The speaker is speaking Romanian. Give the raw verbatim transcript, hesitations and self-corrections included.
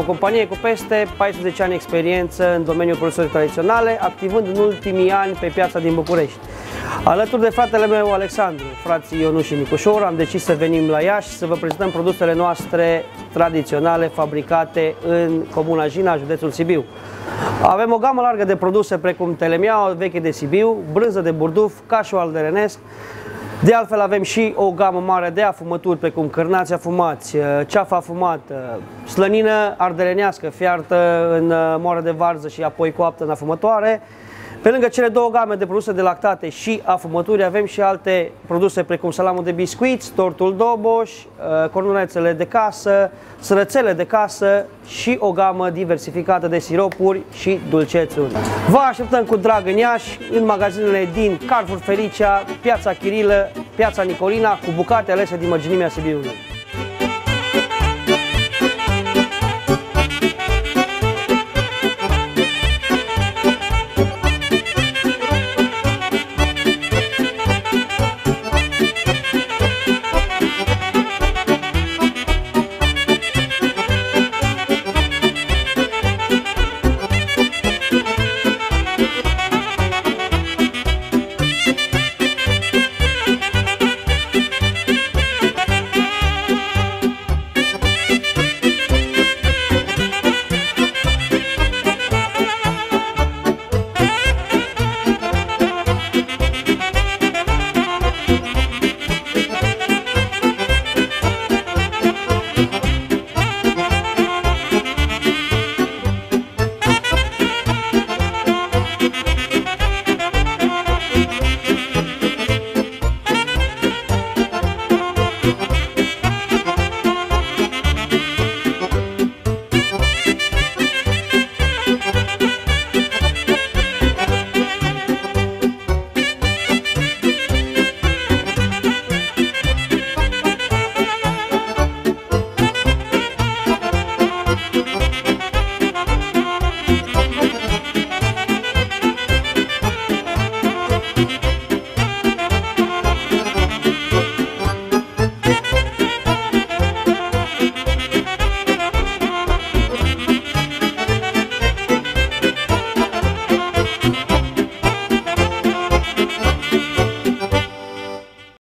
companie cu peste paisprezece ani experiență în domeniul produselor tradiționale, activând în ultimii ani pe piața din București. Alături de fratele meu Alexandru, frații Ionuș și Nicușor, am decis să venim la Iași să vă prezentăm produsele noastre tradiționale fabricate în Comuna Jina, județul Sibiu. Avem o gamă largă de produse precum telemiaua veche de Sibiu, brânză de burduf, cașul alderenesc. De altfel avem și o gamă mare de afumături precum cârnați afumați, ceafă afumată, slănină ardelenească fiartă în moară de varză și apoi coaptă în afumătoare. Pe lângă cele două game de produse de lactate și afumături avem și alte produse precum salamul de biscuiți, tortul doboș, cornulețele de casă, sărățele de casă și o gamă diversificată de siropuri și dulcețuri. Vă așteptăm cu drag în Iași, în magazinele din Carrefour Felicia, Piața Chirilă, Piața Nicolina, cu bucate alese din mărginimea Sibiului.